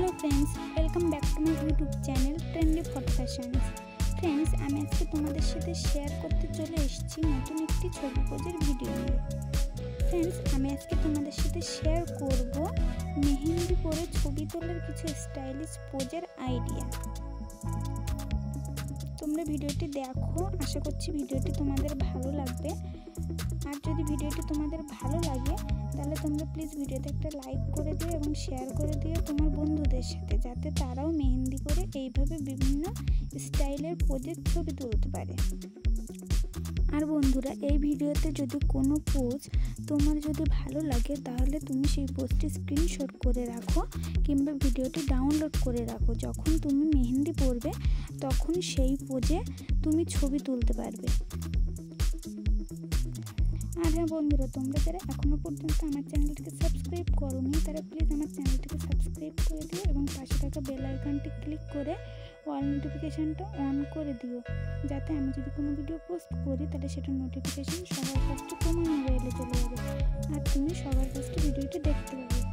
Hello friends, welcome back to my YouTube channel trendy photo fashions. Friends, আমি আজকে তোমাদের সাথে শেয়ার করতে চলে এসেছি নতুন একটি ছবি পোজের ভিডিও নিয়ে। फ्रेंड्स, আমি আজকে তোমাদের সাথে শেয়ার করব মেহেন্দি পরে ছবি তোলার কিছু স্টাইলিশ পোজের আইডিয়া। তোমরা ভিডিওটি দেখো, আশা করছি ভিডিওটি তোমাদের ভালো লাগবে। আর যদি ভিডিওটি তোমাদের ভালো লাগে তাহলে তোমরা প্লিজ ভিডিওতে একটা লাইক করে দিও এবং শেয়ার করে দিও তোমার বন্ধুদের সাথে, যাতে তারাও মেহেন্দি করে এইভাবে বিভিন্ন স্টাইলের পোজের ছবি তুলতে পারে। আর বন্ধুরা, এই ভিডিওতে যদি কোনো পোজ তোমার যদি ভালো লাগে তাহলে তুমি সেই পোজটি স্ক্রিনশট করে রাখো কিংবা ভিডিওটি ডাউনলোড করে রাখো। যখন তুমি মেহেন্দি পরবে তখন সেই পোজে তুমি ছবি তুলতে পারবে। আর হ্যাঁ বন্ধুরা, তোমরা যারা এখনও পর্যন্ত আমার চ্যানেলটিকে সাবস্ক্রাইব করোনি তারা প্লিজ আমার চ্যানেলটিকে সাবস্ক্রাইব করে দিও এবং পাশে থাকা বেল আইকনটি ক্লিক করে অল নোটিফিকেশানটা অন করে দিও, যাতে আমি যদি কোনো ভিডিও পোস্ট করি তাহলে সেটার নোটিফিকেশান সবার ফার্স্টে তোমার মোবাইলে চলে যাবে আর তুমি সবার ফার্স্টে ভিডিওটি দেখতে পাবে।